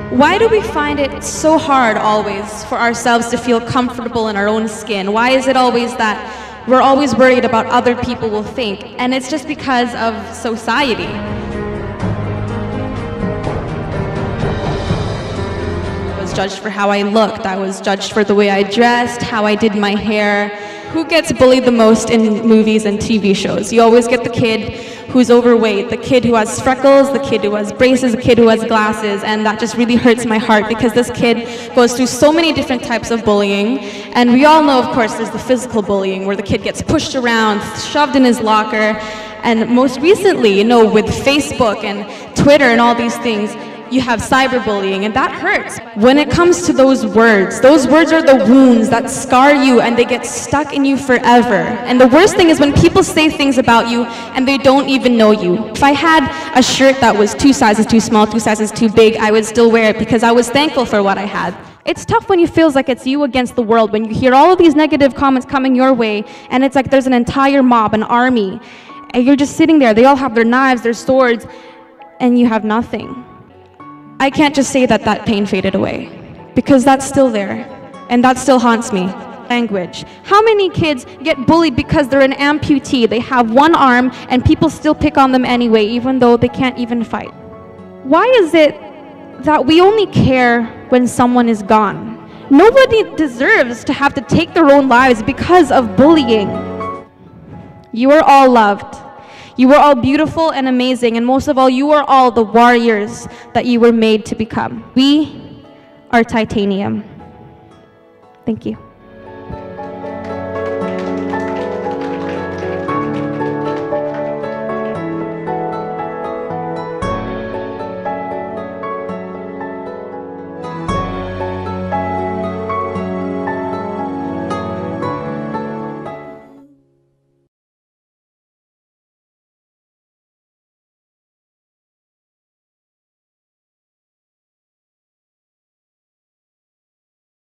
Why do we find it so hard always for ourselves to feel comfortable in our own skin? Why is it always that we're always worried about other people will think? And it's just because of society. I was judged for how I looked. I was judged for the way I dressed, how I did my hair. Who gets bullied the most in movies and TV shows? You always get the kid who's overweight, the kid who has freckles, the kid who has braces, the kid who has glasses, and that just really hurts my heart because this kid goes through so many different types of bullying. And we all know, of course, there's the physical bullying where the kid gets pushed around, shoved in his locker, and most recently, with Facebook and Twitter and all these things, you have cyberbullying, and that hurts. When it comes to those words are the wounds that scar you and they get stuck in you forever. And the worst thing is when people say things about you and they don't even know you. If I had a shirt that was 2 sizes too small, 2 sizes too big, I would still wear it because I was thankful for what I had. It's tough when you feel like it's you against the world, when you hear all of these negative comments coming your way, and it's like there's an entire mob, an army, and you're just sitting there. They all have their knives, their swords, and you have nothing. I can't just say that that pain faded away, because that's still there, and that still haunts me. Language. How many kids get bullied because they're an amputee? They have one arm, and people still pick on them anyway, even though they can't even fight. Why is it that we only care when someone is gone? Nobody deserves to have to take their own lives because of bullying. You are all loved. You are all beautiful and amazing, and most of all, you are all the warriors that you were made to become. We are titanium. Thank you.